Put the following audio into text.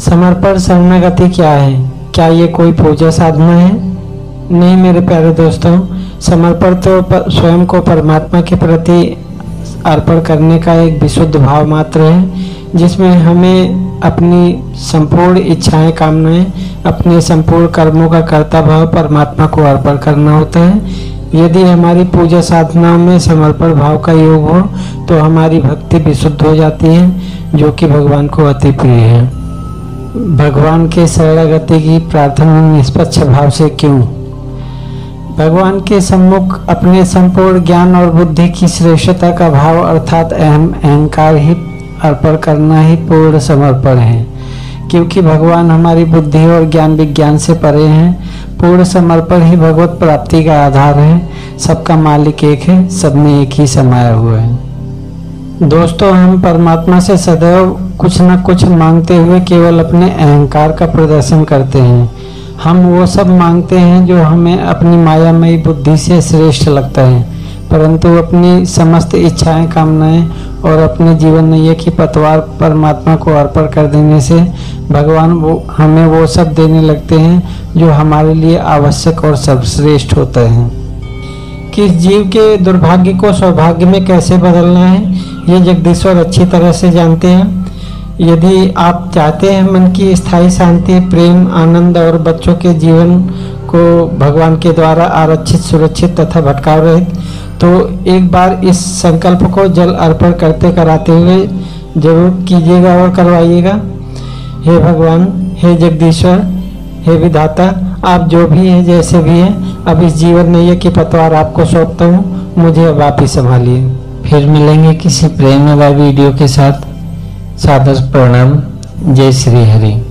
समर्पण शरणागति क्या है? क्या ये कोई पूजा साधना है? नहीं मेरे प्यारे दोस्तों, समर्पण तो स्वयं को परमात्मा के प्रति अर्पण करने का एक विशुद्ध भाव मात्र है, जिसमें हमें अपनी संपूर्ण इच्छाएं, कामनाएं, अपने संपूर्ण कर्मों का कर्ता भाव परमात्मा को अर्पण करना होता है। यदि हमारी पूजा साधनाओं में समर्पण भाव का योग हो तो हमारी भक्ति विशुद्ध हो जाती है, जो कि भगवान को अति प्रिय है। भगवान के शरणागति की प्रार्थना निष्पक्ष भाव से क्यों? भगवान के सम्मुख अपने संपूर्ण ज्ञान और बुद्धि की श्रेष्ठता का भाव अर्थात अहंकार ही अर्पण करना ही पूर्ण समर्पण है, क्योंकि भगवान हमारी बुद्धि और ज्ञान विज्ञान से परे हैं। पूर्ण समर्पण ही भगवत प्राप्ति का आधार है। सबका मालिक एक है, सब में एक ही समाया हुआ है। दोस्तों, हम परमात्मा से सदैव कुछ न कुछ मांगते हुए केवल अपने अहंकार का प्रदर्शन करते हैं। हम वो सब मांगते हैं जो हमें अपनी मायामयी बुद्धि से श्रेष्ठ लगता है, परंतु अपनी समस्त इच्छाएं, कामनाएं और अपने जीवन नैया की पतवार परमात्मा को अर्पण कर देने से भगवान हमें वो सब देने लगते हैं जो हमारे लिए आवश्यक और सर्वश्रेष्ठ होता है। किस जीव के दुर्भाग्य को सौभाग्य में कैसे बदलना है, ये जगदीश्वर अच्छी तरह से जानते हैं। यदि आप चाहते हैं मन की स्थायी शांति, प्रेम, आनंद और बच्चों के जीवन को भगवान के द्वारा आरक्षित, सुरक्षित तथा भटकाव रहित, तो एक बार इस संकल्प को जल अर्पण करते कराते हुए जरूर कीजिएगा और करवाइएगा। हे भगवान, हे जगदीश्वर, हे विधाता, आप जो भी हैं, जैसे भी हैं, अब इस जीवन नैया की पतवार आपको सौंपता हूँ, मुझे अब आप ही संभालिए। फिर मिलेंगे किसी प्रेम वाला वीडियो के साथ। सादर प्रणाम। जय श्री हरि।